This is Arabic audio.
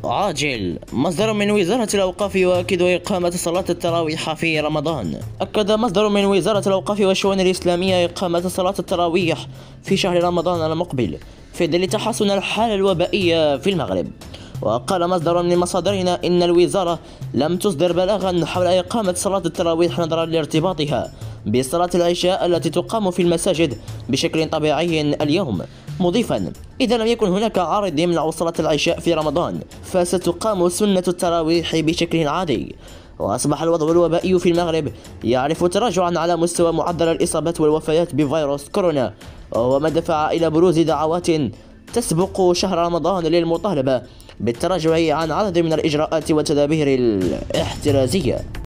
عاجل. مصدر من وزارة الأوقاف يؤكد إقامة صلاة التراويح في رمضان. أكد مصدر من وزارة الأوقاف والشؤون الإسلامية إقامة صلاة التراويح في شهر رمضان المقبل في ظل تحسن الحالة الوبائية في المغرب. وقال مصدر من مصادرنا إن الوزارة لم تصدر بلاغا حول إقامة صلاة التراويح نظرا لارتباطها بصلاة العشاء التي تقام في المساجد بشكل طبيعي اليوم، مضيفا: إذا لم يكن هناك عارض يمنع صلاة العشاء في رمضان فستقام سنة التراويح بشكل عادي. وأصبح الوضع الوبائي في المغرب يعرف تراجعا على مستوى معدل الإصابات والوفيات بفيروس كورونا، وهو ما دفع إلى بروز دعوات تسبق شهر رمضان للمطالبة بالتراجع عن عدد من الإجراءات والتدابير الاحترازية.